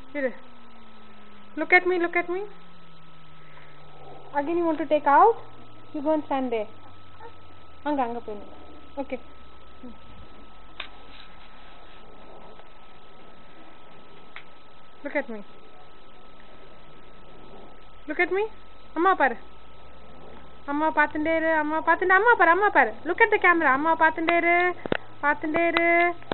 Here. Look at me, look at me. Again you want to take out? You go and stand there. Anga poi. Okay. Look at me. Look at me. Amma par. Amma paatundere. Amma paar. Look at the camera. Amma paatundere.